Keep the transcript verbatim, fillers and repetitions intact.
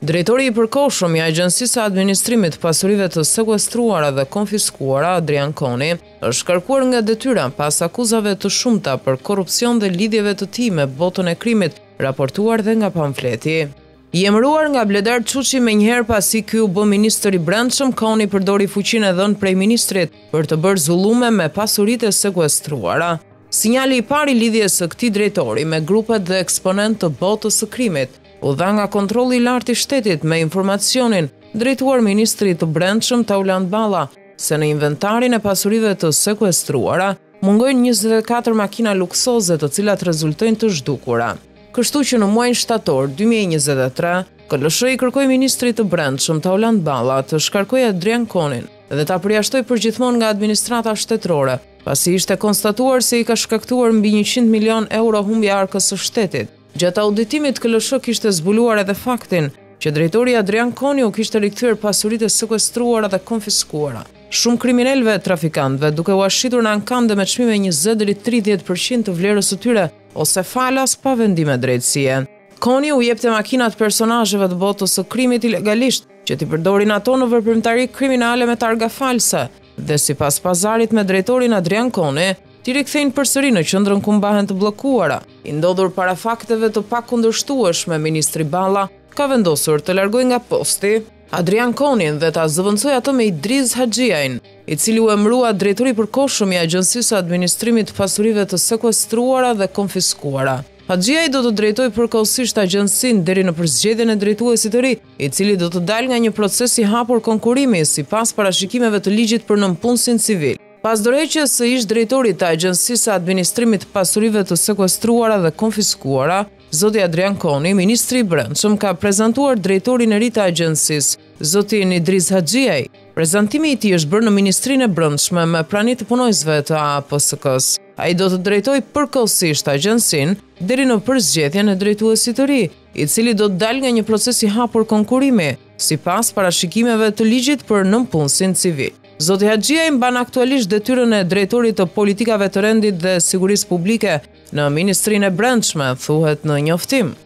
Drejtori i përkohshëm i Agjencisë së Administrimit të Pasurive të Sekuestruara dhe Konfiskuara, Adrian Koni, është kërkuar nga detyra pas akuzave të shumta për korrupsion dhe lidhjeve të tij me botën e krimit, raportuar dhe nga pamfleti. I emëruar nga Bledar Çuçi menjëherë pasi ky u bë ministër i brendshëm, Koni përdori fuqinë e dhënë prej ministrit për të bërë zullume me pasuritë e sekuestruara. Sinjali i parë i lidhjes së këtij drejtori me grupet dhe eksponent të botës së krimit u dha nga kontrolli i lartë i shtetit me informacionin drejtuar ministrit të brendshëm Tauland Balla se në inventarin e pasurive të sekuestruara mungojnë njëzet e katër makina luksoze të cilat rezultojnë të zhdukura. Kështu që në muajin shtator dy mijë e njëzet e tre, K L S H i kërkoi ministrit të brendshëm Tauland Balla të shkarkojë Adrian Konin dhe ta përjashtoi përgjithmonë nga administrata shtetërore, pasi ishte konstatuar se i ka shkaktuar mbi njëqind milion euro humbje arkës së shtetit. Gjatë auditimit, K L S H kishte zbuluar edhe faktin që drejtori Adrian Koni u kishte rikthyer pasuritë e sekuestruara dhe konfiskuara shumë kriminalëve e trafikantëve, duke u ashqitur në ankande me çmime njëzet deri tridhjetë përqind të vlerës së tyre ose falas pa vendime drejtësie. Koni u jepte makinat personazheve të botës së krimit ilegalisht që t'i përdorin ato në veprimtari kriminale me targa false dhe sipas pazarit me drejtorin Adrian Koni, t'i rikthejnë përsëri në qendrën ku mbahen të bllokuara. I ndodhur para fakteve të pakundërshtueshme, ministri Balla ka vendosur të largojë nga posti Adrian Konin dhe ta zëvendësojë atë me Idris Haxhiajin, i cili u emërua drejtori i përkohshëm i Agjencisë së Administrimit të Pasurive të Sekuestruara dhe Konfiskuara. Haxhiaj do të drejtojë përkohësisht agjencinë deri në përzgjedhjen e drejtuesit të ri, i cili do të dalë nga një proces i hapur konkurrimi sipas parashikimeve të ligjit për nënpunësin civil. Pas dorëheqjes së ish drejtorit të Agjencisë së Administrimit të Pasurive të Sekuestruara dhe Konfiskuara, zoti Adrian Koni, ministri i brendshëm, ka prezantuar drejtorin e ri të agjencisë, zotin Idris Haxhiaj. Prezantimi i tij është bërë në Ministrinë e Brendshme me prani të punojësve të A P S K-s. Ai do të drejtojë përkohësisht agjencinë deri në përzgjedhjen e drejtuesit të ri, i cili do të dalë nga një proces i hapur konkurrimi, sipas parashikimeve të ligjit për nënpunësin civil. Zoti Haxhiaj mban aktualisht detyrën e drejtorit të politikave të rendit dhe sigurisë publike në Ministrinë e Brendshme, thuhet në njoftim.